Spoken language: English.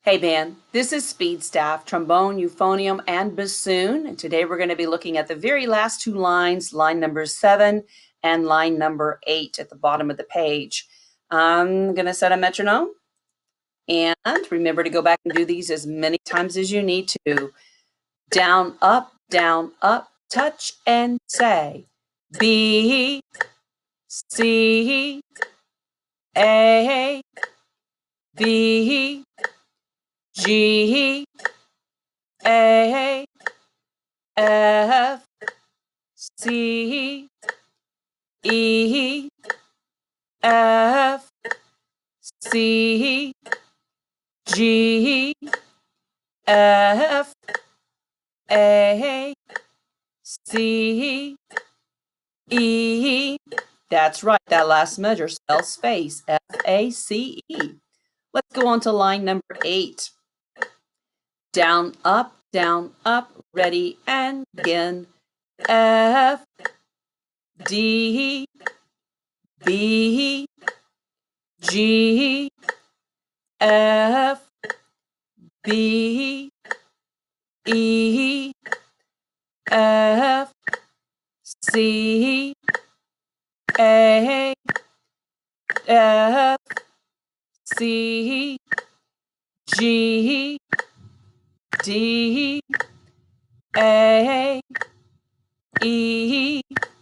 Hey band, this is Speed Staff, Trombone, Euphonium, and Bassoon. And today we're going to be looking at the very last two lines, line number 7 and line number 8 at the bottom of the page. I'm going to set a metronome. And remember to go back and do these as many times as you need to. Down, up, touch and say. B, C, A, B, G, A, F, C, E, F, C, G, F, A, C, E. That's right, that last measure spells space, F-A-C-E. Let's go on to line number 8. Down, up, ready and begin. F, D, B, G, F, B, E, F, C, A, F, C, G, D, A, E,